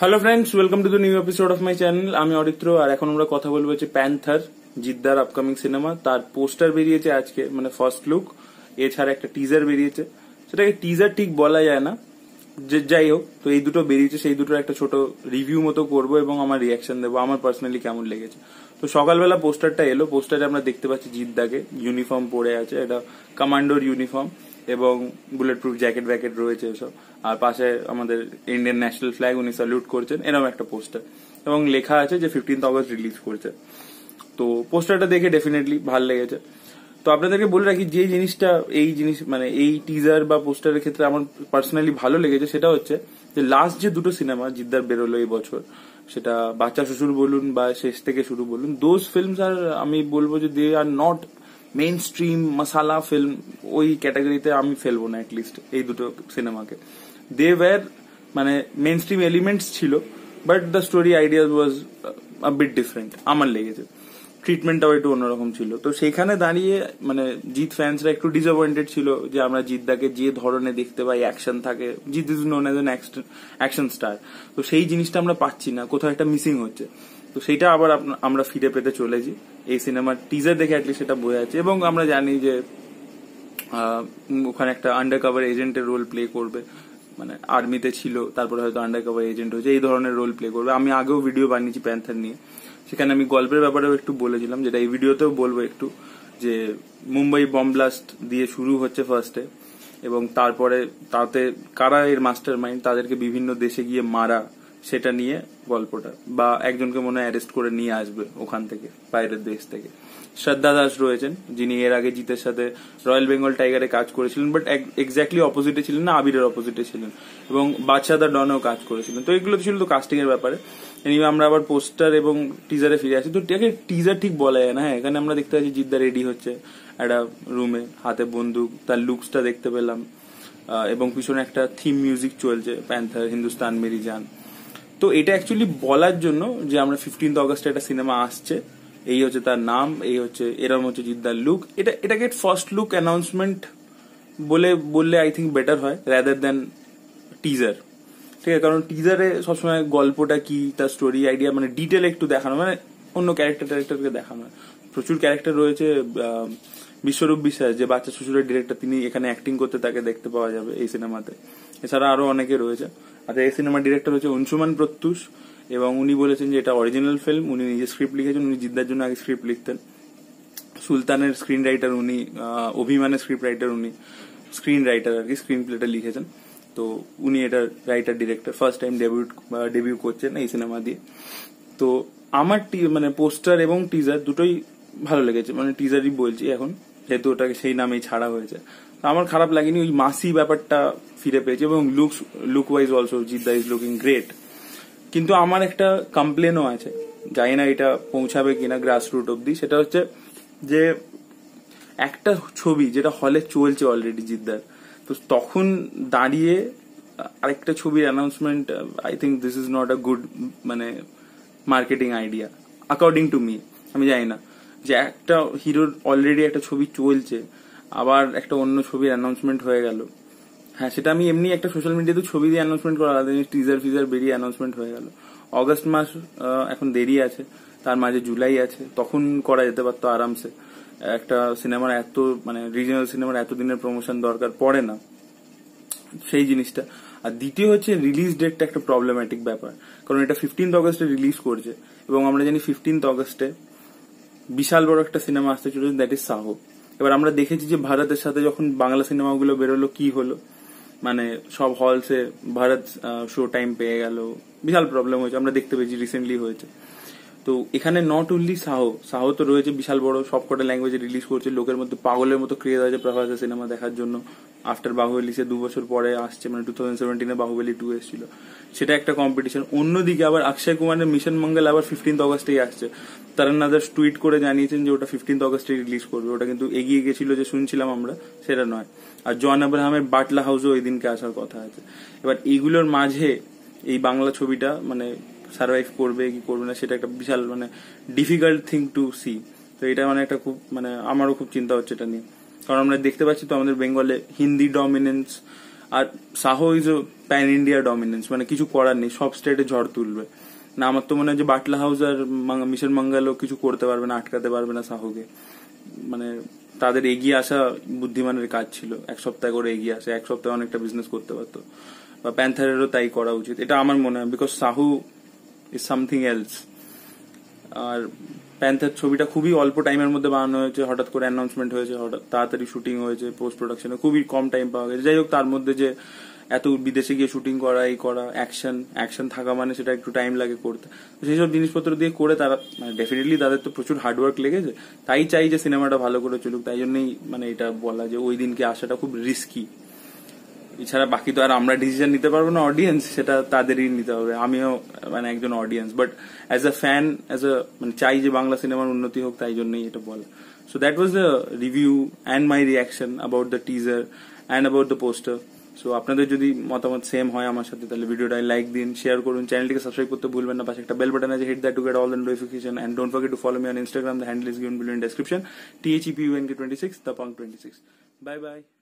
Hello friends, welcome to the new episode of my channel. আমি অরিত্র, আর এখন আমরা কথা বলবো হচ্ছে প্যান্থার, জিদ্দার আপকামিং সিনেমা। তার পোস্টার বেরিয়েছে আজকে, মানে ফার্স্ট লুক। এছাড়া একটা টিজার বেরিয়েছে, সেটাকে টিজার ঠিক বলা যায় না, যে যাই হোক। তো এই দুটো বেরিয়েছে, সেই দুটোর একটা ছোট রিভিউ মতো করবো এবং আমার রিয়াকশন দেবো, আমার পার্সোনালি কেমন লেগেছে। তো সকালবেলা পোস্টারটা এলো, পোস্টারে আমরা দেখতে পাচ্ছি জিদ্দাকে ইউনিফর্ম পরে আছে, এটা কমান্ডোর ইউনিফর্ম এবং বুলেট প্রুফ জ্যাকেট ব্যাকেট রয়েছে এসব। আর পাশে আমাদের ইন্ডিয়ান ন্যাশনাল ফ্ল্যাগ, উনি স্যালুট করছেন, এরকম একটা পোস্টার। এবং লেখা আছে যে 15th অগস্ট রিলিজ করছে। তো পোস্টারটা দেখে ডেফিনেটলি ভালো লেগেছে। তো আপনাদেরকে বলে রাখি, যে জিনিসটা মানে এই টিজার বা পোস্টারের ক্ষেত্রে আমার পার্সোনালি ভালো লেগেছে, সেটা হচ্ছে যে লাস্ট যে দুটো সিনেমা জিদ্দার বেরোলো এই বছর, সেটা বাচ্চা শ্বশুর বলুন বা শেষ থেকে শুরু বলুন, দোজ ফিল্মস আর আমি বলবো যে they are not mainstream masala film. ওই ক্যাটাগরিতে আমি ফেলবো না অ্যাটলিস্ট এই দুটো সিনেমাকে। দে ওয়্যার মানে মেইন স্ট্রিম এলিমেন্টস ছিল, but the story ideas was a bit different আমার লেগেছে। ট্রিটমেন্টটাও একটু অন্যরকম ছিল। তো সেইখানে দাঁড়িয়ে মানে জিৎ ফ্যান্সরা একটু ডিসঅ্যাপয়েন্টেড ছিল যে আমরা জিদ্দাকে যে ধরনের দেখতে পাই, অ্যাকশন থাকে, Jeet is known as an action star. তো সেই জিনিসটা আমরা পাচ্ছি না, কোথাও একটা মিসিং হচ্ছে। তো সেইটা আবার আমরা ফিরে পেতে চলেছি এই সিনেমার টিজার দেখে, অ্যাটলিস্ট সেটা বোঝা যাচ্ছে। এবং আমরা জানি যে ওখানে একটা আন্ডার কভার এজেন্টের রোল প্লে করবে, মানে আর্মিতে ছিল, তারপরে হয়তো আন্ডার কভার এজেন্ট হয়েছে, এই ধরনের রোল প্লে করবে। আমি আগেও ভিডিও বানিয়েছি প্যান্থার নিয়ে, সেখানে আমি গল্পের ব্যাপারেও একটু বলেছিলাম, যেটা এই ভিডিওতেও বলবো একটু, যে মুম্বাই বম ব্লাস্ট দিয়ে শুরু হচ্ছে ফার্স্টে, এবং তারপরে তাতে কারা এর মাস্টার মাইন্ড, তাদেরকে বিভিন্ন দেশে গিয়ে মারা, সেটা নিয়ে গল্পটা। বা একজনকে মনে হয় অ্যারেস্ট করে নিয়ে আসবে ওখান থেকে, বাইরের দেশ থেকে। শ্রদ্ধা দাস রয়েছেন, যিনি এর আগে জিতের সাথে রয়্যাল বেঙ্গল টাইগারে কাজ করেছিলেন, বাট এক্স্যাক্টলি অপোজিটে ছিলেন না, আবিরের অপোজিটে ছিলেন। এবং বাদশাহ দা ডনেও কাজ করেছিলেন। তো এগুলো ছিল তো কাস্টিং এর ব্যাপারে। এনিওয়ে আমরা আবার পোস্টার এবং টিজারে ফিরে আসি। তো টিজার ঠিক বলা যায় না। হ্যাঁ, এখানে আমরা দেখতে পাচ্ছি জিদ্দা রেডি হচ্ছে একটা রুমে, হাতে বন্দুক, তার লুকসটা দেখতে পেলাম। এবং পিছনে একটা থিম মিউজিক চলছে, প্যান্থার হিন্দুস্তান মেরি জান। তো এটা অ্যাকচুয়ালি বলার জন্য যে আমরা 15th অগস্টে একটা সিনেমা আসছে, এই হচ্ছে তার নাম, এই হচ্ছে এরম হচ্ছে জিদ্দার লুক। এটাকে ফার্স্ট লুক অ্যানাউন্সমেন্ট বললে আই থিঙ্ক বেটার হয় রাদার দেন টিজার। ঠিক আছে, কারণ টিজারে সবসময় গল্পটা কি, তার স্টোরি আইডিয়া মানে ডিটেল একটু দেখানো, মানে অন্য ক্যারেক্টারকে দেখানো। প্রচুর ক্যারেক্টার রয়েছে। বিশ্বরূপ বিশ্বাস, যে বাচ্চা শ্বশুরের ডিরেক্টর, তিনি এখানে অ্যাক্টিং করতে তাকে দেখতে পাওয়া যাবে এই সিনেমাতে। এছাড়া আরো অনেকে রয়েছে। আর এই সিনেমার ডিরেক্টর হচ্ছে অংশুমান প্রত্যুষ, এবং উনি বলেছেন যে এটা অরিজিনাল ফিল্ম। উনি নিজে স্ক্রিপ্ট লিখেছেন, উনি জিদ্দার জন্য আগে স্ক্রিপ্ট লিখতেন। সুলতানের স্ক্রিন রাইটার উনি, অভিমানের স্ক্রিপ্ট রাইটার উনি, স্ক্রিন রাইটার আর কি, স্ক্রিন প্লেটা লিখেছেন। তো উনি এটা writer director, first time debut করছেন এই সিনেমা দিয়ে। তো আমার মানে পোস্টার এবং টিজার দুটোই ভালো লেগেছে। মানে টিজারই বলছি এখন, যেহেতু ওটাকে সেই নামেই ছাড়া হয়েছে। আমার খারাপ লাগেনি, ওই মাসি ব্যাপারটা ফিরে পেয়েছে। এবং লুক ওয়াইজ অলসো জিদ্দা ইজ লুকিং গ্রেট। কিন্তু আমার একটা কমপ্লেনও আছে, জানি না এটা পৌঁছাবে কিনা গ্রাসরুট অব্দি। সেটা হচ্ছে যে একটা ছবি যেটা হলে চলছে অলরেডি জিদ্দার, তো তখন দাঁড়িয়ে আরেকটা ছবির announcement, I think this is not a good মানে marketing idea according to me. আমি জানি না, যে একটা হিরোর অলরেডি একটা ছবি চলছে, আবার একটা অন্য ছবির অ্যানাউন্সমেন্ট হয়ে গেল। হ্যাঁ, সেটা আমি এমনি একটা সোশ্যাল মিডিয়াতে ছবি দিয়ে অ্যানাউন্সমেন্ট করা, টিজার ফিজার বেরিয়ে অ্যানাউন্সমেন্ট হয়ে গেল। অগস্ট মাস এখন দেরি আছে, তার মাঝে জুলাই আছে, তখন করা যেতে পারতো আরামসে। একটা সিনেমার এত মানে রিজিওনাল সিনেমার এত দিনের প্রমোশন দরকার পড়ে না সেই জিনিসটা। আর দ্বিতীয় হচ্ছে রিলিজ ডেটটা একটা প্রবলেম্যাটিক ব্যাপার, কারণ এটা 15th অগস্টে রিলিজ করছে, এবং আমরা জানি 15th অগস্টে বিশাল বড় একটা সিনেমা আসতে চলেছে, দ্যাট ইজ সাহো। এবার আমরা দেখেছি যে ভারতের সাথে যখন বাংলা সিনেমাগুলো বেরোলো কি হলো, মানে সব হলসে ভারত শো টাইম পেয়ে গেল, বিশাল প্রবলেম হয়েছে, আমরা দেখতে পেয়েছি, রিসেন্টলি হয়েছে। তো এখানে নট অনলি সাহো তো রয়েছে বিশাল বড়, সবকটা ল্যাঙ্গুয়েজে রিলিজ করছে, লোকের মধ্যে পাগলের মতো ক্রেজ আছে প্রভাসের সিনেমা দেখার জন্য। আফটার বাহুবলী সে 2 বছর পরে আসছে, মানে 2017 বাহুবলী 2 এসেছিল, সেটা একটা কম্পিটিশন। অন্যদিকে আবার অক্ষয় কুমারের মিশন মঙ্গল আবার 15th অগস্টেই আসছে। তারান আদার্স টুইট করে জানিয়েছেন যে ওটা 15th অগস্টে রিলিজ করবে। ওটা কিন্তু এগিয়ে গেছিল যে শুনছিলাম আমরা, সেটা নয়। আর জন আব্রাহামের বাটলা হাউসও ওই দিনকে আসার কথা আছে। এবার এইগুলোর মাঝে এই বাংলা ছবিটা মানে সার্ভাইভ করবে কি করবে না, সেটা একটা বিশাল মানে ডিফিকাল্ট থিং টু সি। তো এটা মানে একটা খুব মানে আমারও খুব চিন্তা হচ্ছে এটা নিয়ে, কারণ আমরা দেখতে পাচ্ছি তো আমাদের বেঙ্গলে হিন্দি ডমিনেন্স আর Saaho is a pan India dominance, মানে কিছু করার নেই, সব স্টেটে ঝড় তুলবে না। আমার তো মনে হয় যে বাটলা হাউস আর মিশন মঙ্গলও কিছু করতে পারবে না, আটকাতে পারবে না সাহোকে। মানে তাদের এগিয়ে আসা বুদ্ধিমানের কাজ ছিল, এক সপ্তাহ করে এগিয়ে আসে, এক সপ্তাহে অনেকটা বিজনেস করতে পারতো। বা প্যান্থারেরও তাই করা উচিত, এটা আমার মনে হয়, because Saaho is something else. আর প্যান্থার ছবিটা খুবই অল্প টাইমের মধ্যে বানানো হয়েছে, হঠাৎ করে অ্যানাউন্সমেন্ট হয়েছে, হঠাৎ তাড়াতাড়ি শুটিং হয়েছে, পোস্ট প্রোডাকশনে খুবই কম টাইম পাওয়া গেছে। যাই হোক, তার মধ্যে যে এত বিদেশে গিয়ে শুটিং করা, এই করা, অ্যাকশন থাকা মানে সেটা একটু টাইম লাগে করতে। সেই সব জিনিসপত্র দিয়ে করে তারা মানে ডেফিনেটলি তাদের তো প্রচুর হার্ডওয়ার্ক লেগেছে। তাই চাই যে সিনেমাটা ভালো করে চলুক, তাই জন্যই মানে এটা বলা যে ওই দিনকে আসাটা খুব রিস্কি। এছাড়া বাকি তো আর আমরা ডিসিশন নিতে পারবো না, অডিয়েন্স, সেটা তাদেরই নিতে হবে। আমিও মানে একজন audience, but as a fan, মানে চাই যে বাংলা সিনেমার উন্নতি হোক, তাই জন্যই এটা বলা। So that was the review and my reaction about the teaser and about the poster. So আপনাদের যদি মতামত সেম হয় আমার সাথে, তাহলে ভিডিওটায় লাইক দিন, শেয়ার করুন, চ্যানেলটিকে সাবস্ক্রাইব করতে ভুলবেন না, পাশে একটা বেল বাটন আছে, hit that to get all the notification, and don't forget to follow me on Instagram, the handle is given below in description, THEPUNK26, the punk 26. Bye bye.